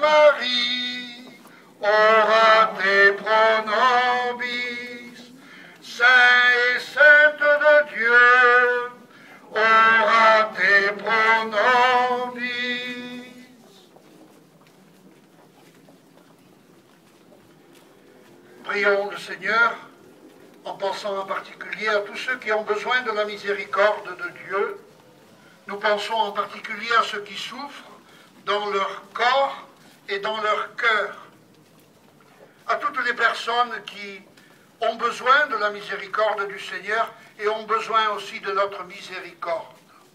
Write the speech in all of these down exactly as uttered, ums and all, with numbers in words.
Marie, ora te pro nobis, saint et sainte de Dieu, ora te pro nobis. Prions le Seigneur en pensant en particulier à tous ceux qui ont besoin de la miséricorde de Dieu. Nous pensons en particulier à ceux qui souffrent dans leur corps et dans leur cœur. À toutes les personnes qui ont besoin de la miséricorde du Seigneur et ont besoin aussi de notre miséricorde.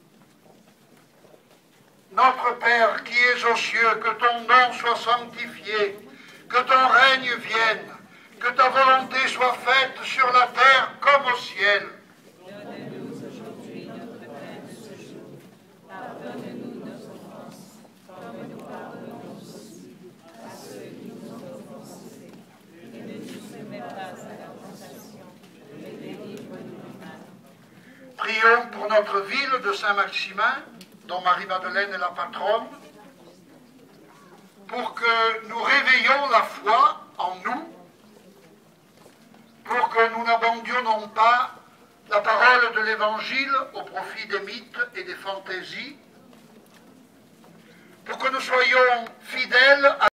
Notre Père qui es aux cieux, que ton nom soit sanctifié, que ton règne vienne, que ta volonté soit faite sur la terre comme au ciel. Donne-nous aujourd'hui notre pain de ce jour. Pardonne-nous nos offenses, comme nous pardonnons aussi à ceux qui nous ont offensés. Et ne nous soumets pas à la tentation, mais délivre-nous du mal. Prions pour notre ville de Saint-Maximin, dont Marie-Madeleine est la patronne, pour que nous réveillions la foi en nous, pour que nous n'abandonnons pas la parole de l'Évangile au profit des mythes et des fantaisies, pour que nous soyons fidèles à